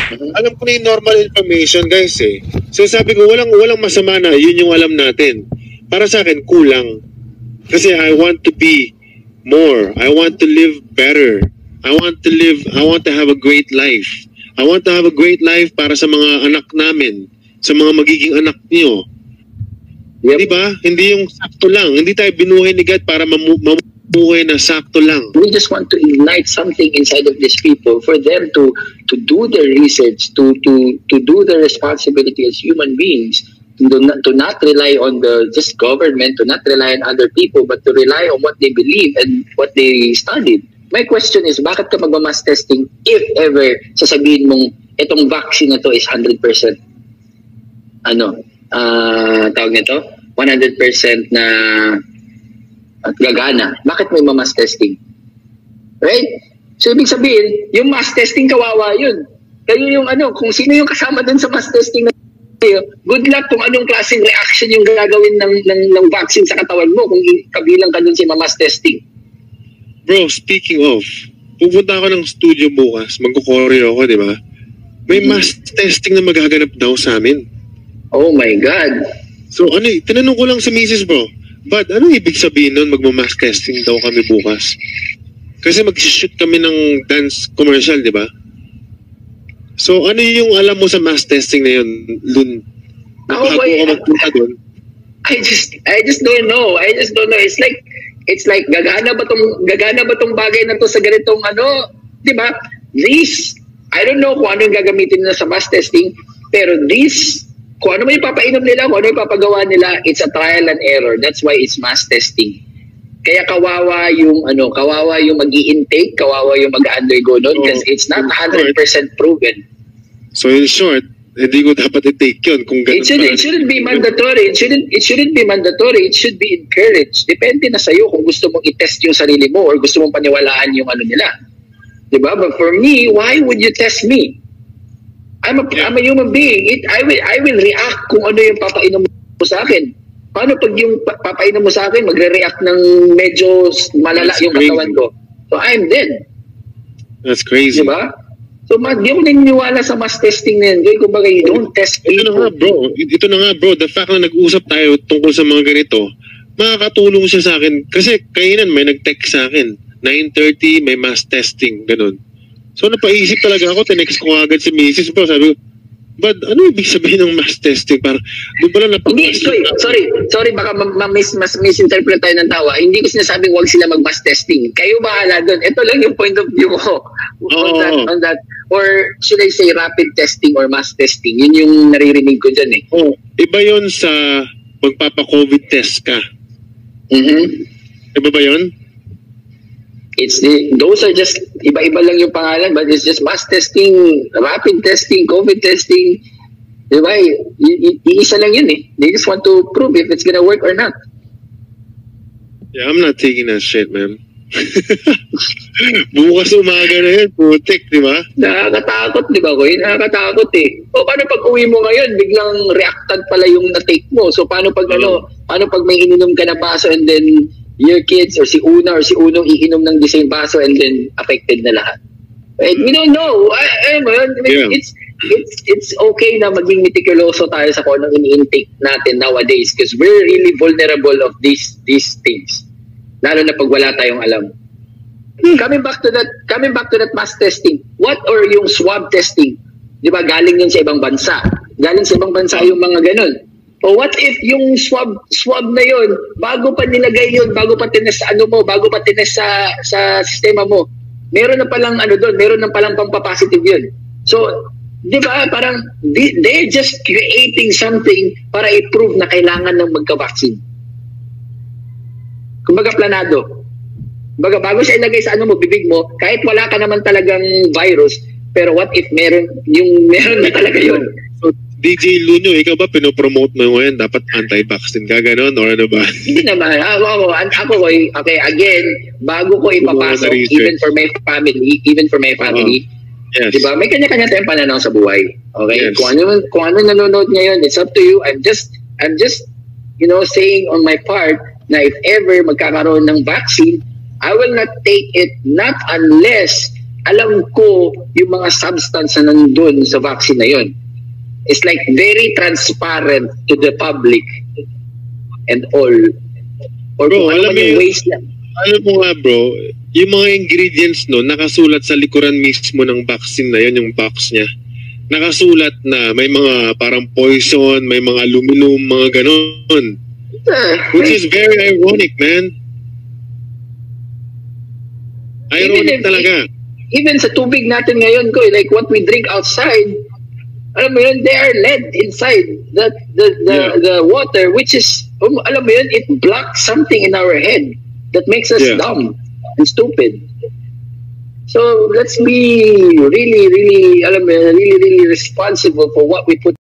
Alam ko na yung normal information, guys eh. So sabi ko, walang masama na, yun yung alam natin. Para sa akin, kulang. Kasi I want to be more. I want to live better. I want to have a great life. I want to have a great life para sa mga anak namin, sa mga magiging anak niyo. Yep. Diba? Hindi yung sakto lang. Hindi tayo binuhay ni God para mamuhay na sakto lang. We just want to ignite something inside of these people for them to do their research, to do their responsibility as human beings, to not rely on the just government, to not rely on other people, but to rely on what they believe and what they studied. My question is, bakit ka magma-mass testing if ever sasabihin mong itong vaccine na to is 100% tawag nito? 100% na gagana. Bakit may mass testing? Right? So, ibig sabihin, yung mass testing, kawawa yun. Kayo yung kung sino yung kasama dun sa mass testing na kayo, good luck kung anong klaseng reaction yung gagawin ng vaccine sa katawan mo kung kabilang ka dun sa mass testing. Bro, speaking of, pupunta ako ng studio bukas, magkukoreo ako, di ba? May mass testing na magaganap daw sa amin. Oh my God. So tinanong ko lang sa misis, bro, but ano ibig sabihin nun magma-mass testing daw kami bukas? Kasi mag-shoot kami ng dance commercial, di ba? So ano yung alam mo sa mass testing na yun, Lun? Bago ka magpunta dun? I just don't know. It's like gagana ba tong bagay na to sa ganitong di ba? I don't know kung ano yung gagamitin nila sa mass testing, pero kung ano may papainom nila, kung ano yung papagawa nila, it's a trial and error. That's why it's mass testing. Kaya kawawa yung mag-i-intake, kawawa yung mag-undergo nun because it's not 100% proven. So in short, hindi ko dapat i-take yun kung ganun. It shouldn't be mandatory. It shouldn't be mandatory. It should be encouraged. Depende na sa'yo kung gusto mong i-test yung sarili mo or gusto mong paniwalaan yung nila. Diba? But for me, why would you test me? I'm a human being. I will react kung ano yung papainom mo sa akin. Paano pag yung papainom mo sa akin, magre-react ng medyo malala yung katawan ko? So I'm dead. That's crazy. Diba? So, di ako naniniwala sa mass testing na yan. Kumbaga, you don't test people. Ito na nga, bro. The fact na nag-usap tayo tungkol sa mga ganito, makakatulong siya sa akin. Kasi kainan may nag-text sa akin. 9:30, may mass testing. Ganun. So, napaisip talaga ako. Tinext ko agad si Mrs. Bro. Sabi ko, but ano ibig sabihin ng mass testing? Parang, doon pala sorry, baka mas misinterpret tayo ng tawa. Hindi ko sinasabing huwag sila mag-mass testing. Kayo bahala doon. Ito lang yung point of view ko on that. Or should I say rapid testing or mass testing? Yun yung naririnig ko dyan eh. Iba yun sa magpapa-COVID test ka. Iba ba yun? Those are just iba-iba lang yung pangalan, but it's just mass testing, rapid testing, COVID testing. Diba? Iisa lang yun eh. They just want to prove if it's gonna work or not. Yeah, I'm not taking that shit, man. Bukas umaga na yun, putik, di ba? Nakakatakot, di ba, Koy? Nakakatakot eh. O paano pag uwi mo ngayon, biglang reactant pala yung na-take mo. So paano pag paano pag may ininom ka na baso and then your kids or si Unong iinom ng the same baso and then affected na lahat. Right? We don't know. It's okay na maging meticuloso tayo sa kung anong ini-intake natin nowadays because we're really vulnerable of these things. Lalo na pag wala tayong alam. Coming back to that mass testing. What or yung swab testing? 'Di ba galing yun sa ibang bansa? Galing sa ibang bansa yung mga ganun. O what if yung swab na yun, bago pa nilagay yun, bago pa tinest bago pa tinest sa sistema mo, meron na palang doon, meron na palang pampapositive yun. So, 'di ba, parang they're just creating something para i-prove na kailangan ng magka-vaccine. Kumbaga planado. Kumbaga bago siya ilagay sa bibig mo, kahit wala ka naman talagang virus, pero what if meron na talaga yun? So, DJ Luno, ikaw ba pinopromote mo ngayon? Dapat anti-vaccine ka, gano'n? Or ano ba? Hindi naman. Ako, okay, again, bago ko ipapasok, even for my family, yes. Diba? May kanya-kanya tayong pananaw sa buhay. Okay? Yes. Kung ano nanonood ngayon, it's up to you. I'm just saying on my part, na if ever magkakaroon ng vaccine, I will not take it not unless alam ko yung mga substance na nandun sa vaccine na yun. It's like very transparent to the public and all. Or Bro, kung ano alam man mo yung yun- ways na. Alam mo nga bro, yung mga ingredients no, nakasulat sa likuran mismo ng vaccine na yun, yung box niya. Nakasulat na may mga parang poison, may mga aluminum, mga ganon. Which is very ironic, man. Ironic talaga. Even sa tubig natin ngayon ko, like what we drink outside, alam mo yun, they are lead inside the water, which is, alam mo yun, it blocks something in our head that makes us dumb and stupid. So let's be really, really, alam mo yun, really, really responsible for what we put